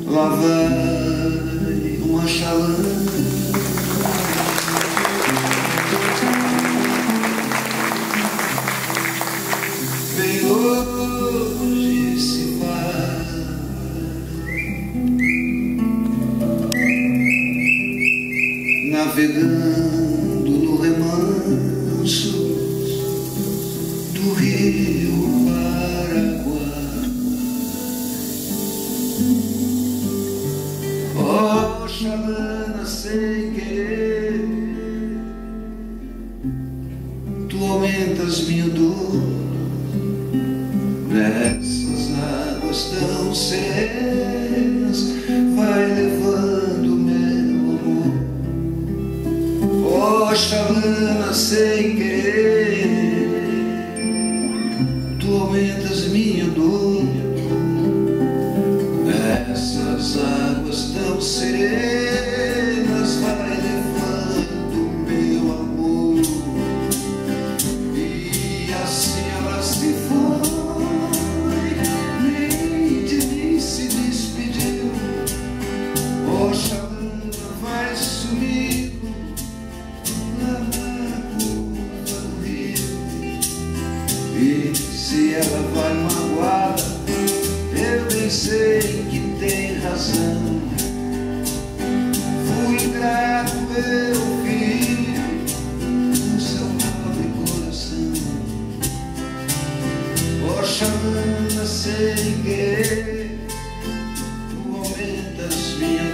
Lá vai uma chalana bem longe se vai, navegando no remanso do rio Paraguai. Oh, chalana, sem querer, tu aumentas minha dor nessas águas tão serenas, vai levando meu amor. Oh, chalana, sem querer, tu aumentas minha dor nessas águas tão serenas, vai levando meu amor. E assim ela se foi, nem de mim se despediu. Oh, chalana, vai sumindo lá na curva do rio. E se ela vai magoada, eu bem sei que tem razão. Fui ingrato, eu vi no seu pobre coração. Oh, chalana, sem querer, tu aumentas minha